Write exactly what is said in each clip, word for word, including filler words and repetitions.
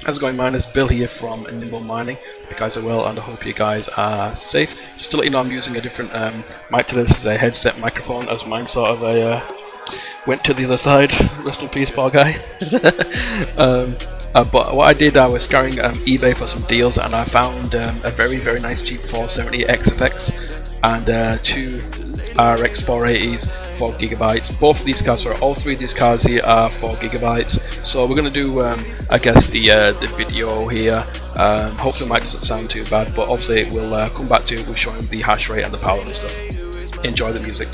How's it going, miners? Bill here from NimbleMining. Hope you guys are well, and I hope you guys are safe. Just to let you know, I'm using a different um, mic today. This is a headset microphone, as mine sort of a, uh, went to the other side. Rest in peace, poor guy. um, uh, but what I did, I was scouring um, eBay for some deals, and I found um, a very, very nice cheap four seventy X F X and uh, two R X four eighties, four gigabytes. Both of these cards, or all three of these cards here, are four gigabytes. So we're going to do, um, I guess, the uh, the video here. Um, hopefully, the mic doesn't sound too bad, but obviously, we'll uh, come back to it with showing the hash rate and the power and stuff. Enjoy the music.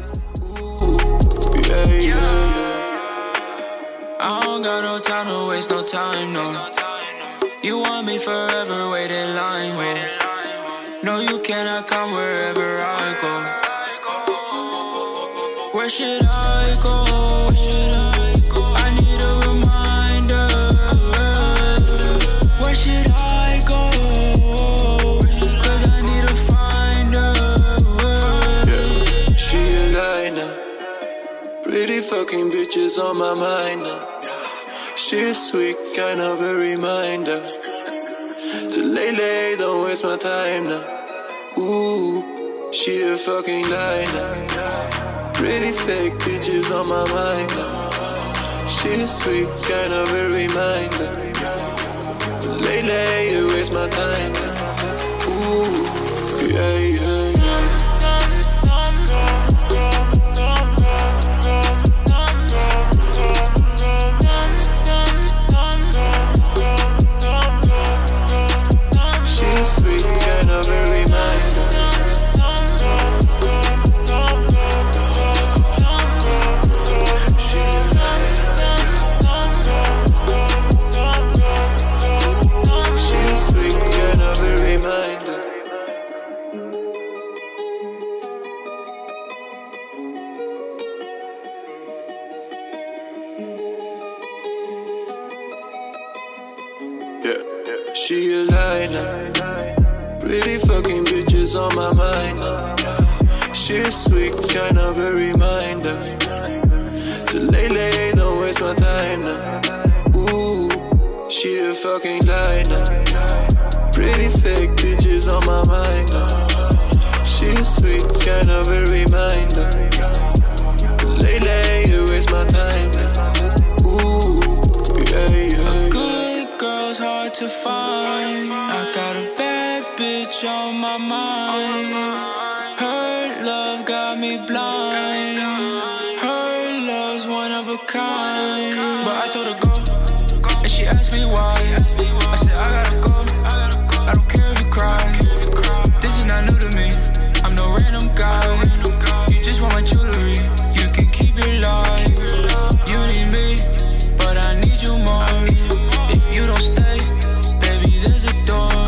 I don't got no time to waste, no time, no. You want me forever, wait in line, oh. No, you cannot come wherever I go. Where should I go? I need a reminder. Where should I go? Cause I need to find her. Yeah. She a lie now. Pretty fucking bitches on my mind now. She's sweet, kind of a reminder to lay, lay, don't waste my time now. Ooh, she a fucking lie now. Pretty fake bitches on my mind now. She's sweet, kind of a reminder to lay, lay, you waste my time now. Ooh, yeah, yeah, yeah. She a lie now. Pretty fucking bitches on my mind now. She's sweet, kind of a reminder to lay, lay, don't waste my time now. Ooh, she a fucking lie now. Pretty fake bitches on my mind now. She's sweet, kind of a reminder to lay, lay, you waste my time now. Ooh, yeah, yeah, yeah. Girl's hard to find. I got a bad bitch on my mind. Her love got me blind. Her love's one of a kind. But I told her go, and she asked me why. I said I gotta go. I don't care if you cry. This is not new to me. I'm no random guy. You just want my jewelry. You can keep your life. You need me, but I need you more. If you don't stay, baby, there's a door.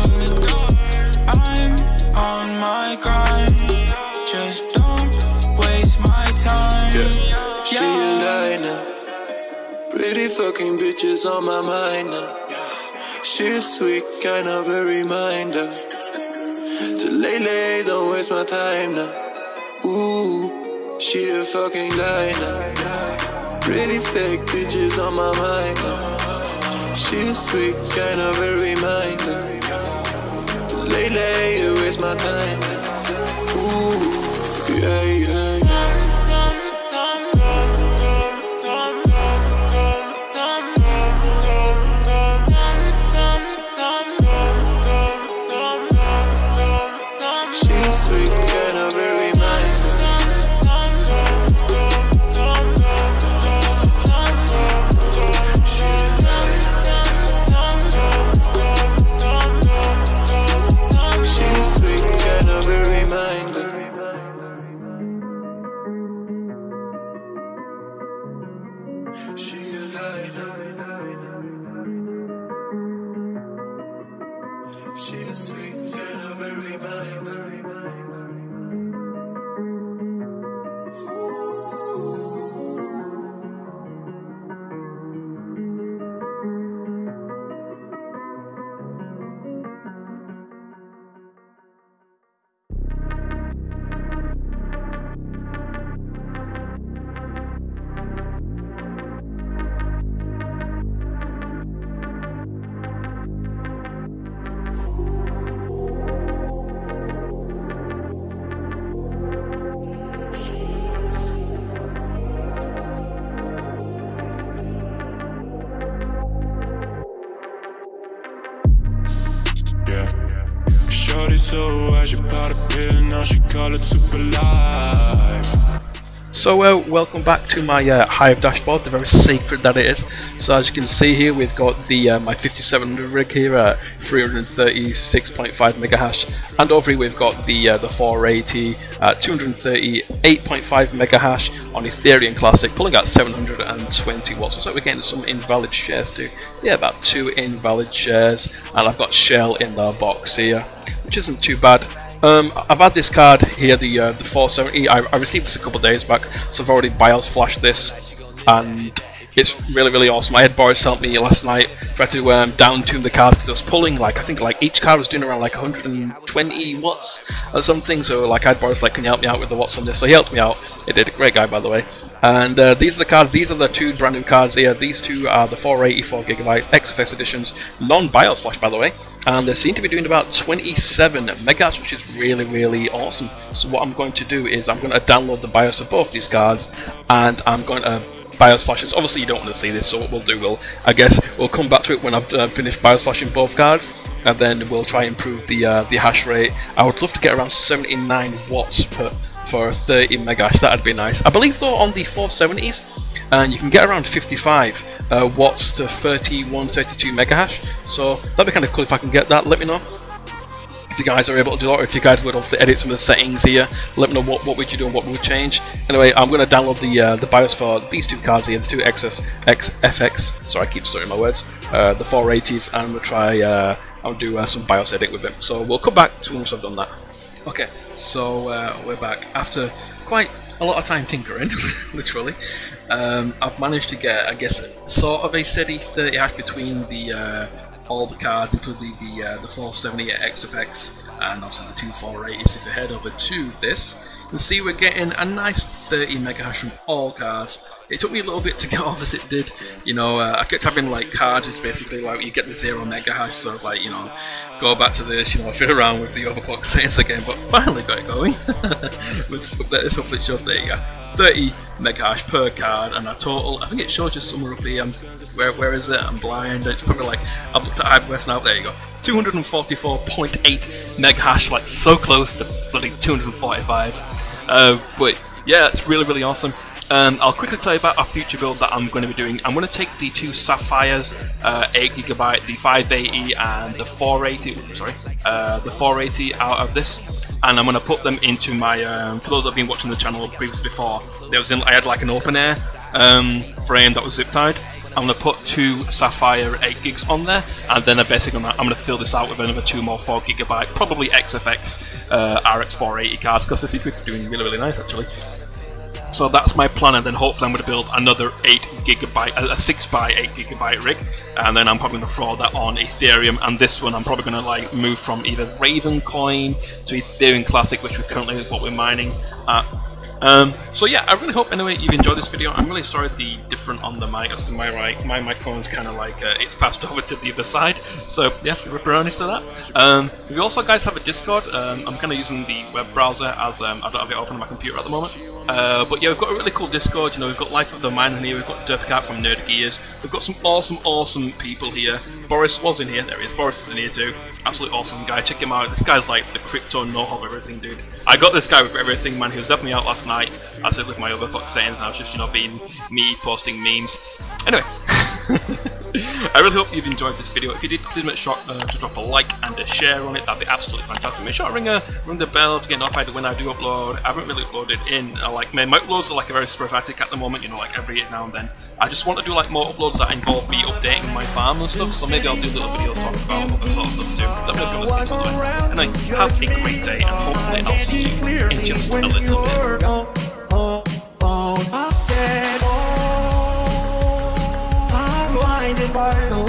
I'm on my grind. Just don't waste my time. Yeah. She a lie now. Pretty fucking bitches on my mind now. She's sweet, kind of a reminder to lay, lay, don't waste my time now. Ooh, she a fucking lie now. Pretty fake bitches on my mind now. She's sweet, kind of a reminder to lay, lay, you waste my time now. Ooh, yeah, yeah, yeah. She's sweet, kind of a reminder. She's sweet, kind of a reminder. She a lie now. She's sweet, kind of a reminder. it so I should pop a pill, now she call it super life. So uh, welcome back to my uh, Hive dashboard, the very sacred that it is. So as you can see here, we've got the uh, my fifty-seven hundred rig here at three hundred thirty-six point five mega hash, and over here we've got the uh, the four eighty at two hundred thirty-eight point five mega hash on Ethereum Classic, pulling out seven hundred twenty watts. So we're getting some invalid shares too. Yeah, about two invalid shares, and I've got Shell in the box here, which isn't too bad. Um, I've had this card here, the uh, the four seventy. I, I received this a couple of days back, so I've already BIOS flashed this, and it's really really awesome. I had Boris help me last night, try to um, down tune the cards because it was pulling like I think like each card was doing around like one hundred twenty watts or something. So like I had Boris like, can you help me out with the watts on this? So he helped me out. He did, a great guy by the way. And uh, these are the cards. These are the two brand new cards here. These two are the four eighty-four gigabytes X F X editions, non-BIOS flash by the way, and they seem to be doing about twenty-seven megahertz, which is really really awesome. So what I'm going to do is I'm going to download the BIOS of both these cards, and I'm going to BIOS flashes. Obviously you don't want to see this, so what we'll do, we'll I guess we'll come back to it when I've uh, finished BIOS flashing both cards, and then we'll try and improve the uh, the hash rate. I would love to get around seventy-nine watts per for thirty mega hash. That'd be nice. I believe though on the four seventies, and you can get around fifty-five uh, watts to thirty-one, thirty-two mega hash. So that'd be kind of cool if I can get that. Let me know if you guys are able to do that, or if you guys would obviously edit some of the settings here. Let me know what, what would you do and what would change. Anyway, I'm going to download the uh, the BIOS for these two cards here, the two X F X. Sorry, I keep stuttering my words. Uh, the four eighties, and we'll try. Uh, I'll do uh, some BIOS edit with them. So we'll come back to once I've done that. Okay, so uh, we're back after quite a lot of time tinkering, literally. Um, I've managed to get, I guess, sort of a steady thirty hash between the uh, all the cards, including the the, uh, the four seventy X F X and also the two four eighties. If you head over to this, you can see we're getting a nice thirty mega hash from all cards. It took me a little bit to get all this. It did, you know. Uh, I kept having like cards, it's basically like you get the zero mega hash, so like you know, go back to this, you know, fit around with the overclock settings again. But finally got it going. Let's hopefully it shows. There you go. thirty mega hash per card, and a total, I think it shows just somewhere up here. Um, where where is it? I'm blind. It's probably like, I've looked at Hive now. There you go. two hundred forty-four point eight mega hash, like so close to bloody two hundred forty-five. Uh, but yeah, it's really really awesome. Um, I'll quickly tell you about a future build that I'm going to be doing. I'm going to take the two Sapphires, uh, eight gigabyte, the five eighty, and the four eighty. Sorry, uh, the four eighty out of this, and I'm going to put them into my. Um, for those that have been watching the channel previously before, there was in, I had like an open air um, frame that was zip tied. I'm going to put two Sapphire eight gigs on there, and then basically I'm going to fill this out with another two more four gigabyte, probably X F X uh, R X four eighty cards, because they seem to be doing really really nice actually. So that's my plan, and then hopefully I'm going to build another eight gigabyte, a six by eight gigabyte rig, and then I'm probably going to throw that on Ethereum. And this one I'm probably going to like move from either Raven Coin to Ethereum Classic, which we currently is what we're mining at. Um, so yeah, I really hope anyway you've enjoyed this video. I'm really sorry the different on the mic. That's my right. My microphone's kind of like uh, it's passed over to the other side. So yeah, ripperonis to that. Um, we also guys have a Discord. Um, I'm kind of using the web browser as um, I don't have it open on my computer at the moment. Uh, but yeah, we've got a really cool Discord. You know, we've got Life of the Miner here. We've got Derpicat from Nerd Gears. We've got some awesome, awesome people here. Boris was in here. There he is. Boris is in here too. Absolutely awesome guy. Check him out. This guy's like the crypto know-how of everything, dude. I got this guy with everything, man. He was helping me out last night. I said with my overclock settings, and I was just, you know, being me posting memes. Anyway, I really hope you've enjoyed this video. If you did, please make sure uh, to drop a like and a share on it. That'd be absolutely fantastic. Make sure to ring a ring the bell to get notified when I do upload. I haven't really uploaded in uh, like my, my uploads are like a very sporadic at the moment. You know, like every now and then. I just want to do like more uploads that involve me updating my farm and stuff. So maybe I'll do little videos talking about other sort of stuff too. Let me know if you want to see, by the way. Anyway, have a great day, and hopefully I'll see you in just a little bit. I said, oh, I'm blinded by the